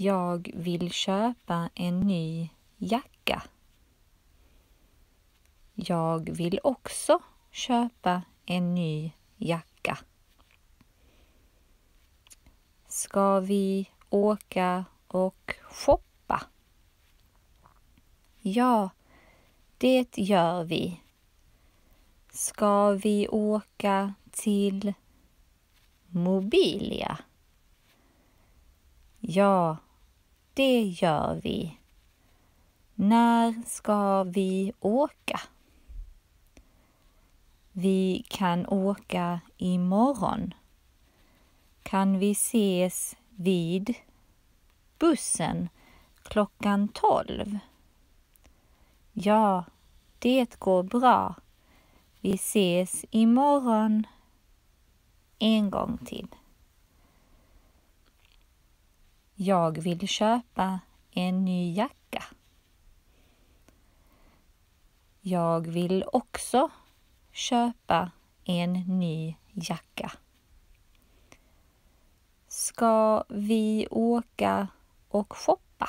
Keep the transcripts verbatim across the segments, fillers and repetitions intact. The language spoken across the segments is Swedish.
Jag vill köpa en ny jacka. Jag vill också köpa en ny jacka. Ska vi åka och shoppa? Ja, det gör vi. Ska vi åka till Mobilia? Ja, det gör vi. När ska vi åka? Vi kan åka imorgon. Kan vi ses vid bussen klockan tolv? Ja, det går bra. Vi ses imorgon en gång till. Jag vill köpa en ny jacka. Jag vill också köpa en ny jacka. Ska vi åka och shoppa?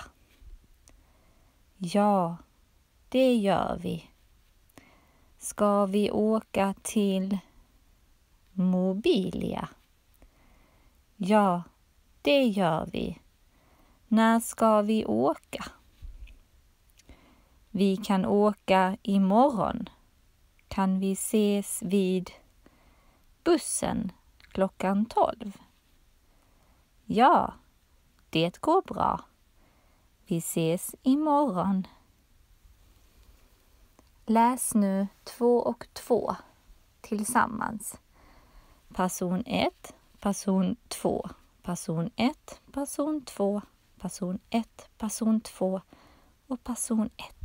Ja, det gör vi. Ska vi åka till Mobilia? Ja, det gör vi. När ska vi åka? Vi kan åka imorgon. Kan vi ses vid bussen klockan tolv? Ja, det går bra. Vi ses imorgon. Läs nu två och två tillsammans. Person ett, person två, person ett, person två, person ett, person två och person ett.